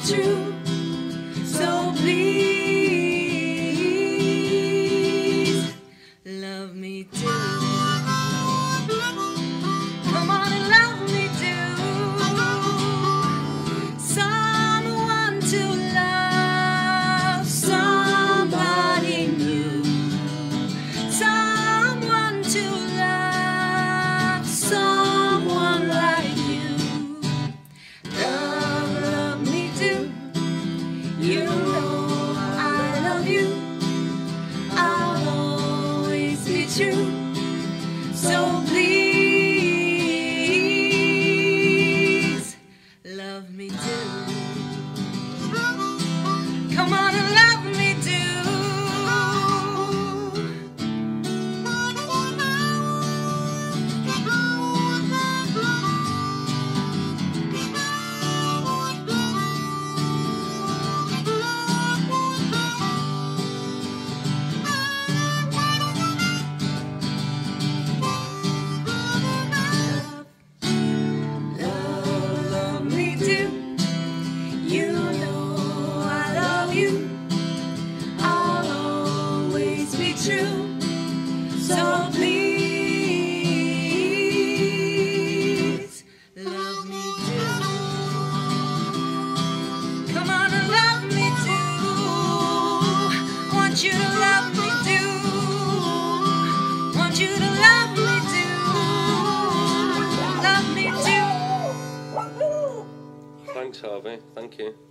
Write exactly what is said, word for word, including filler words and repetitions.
true. So please love me too. Come on and love me too. Someone to love, somebody new. Someone to love, someone like you. Love, love me too. You know I love you. I'll always be true. So please love me too. Come on and love me too. You know I love you. I'll always be true. So please love me too. Come on and love me too. Want you to love me too. Want you to love me too. Love me too. Thanks, Harvey. Thank you.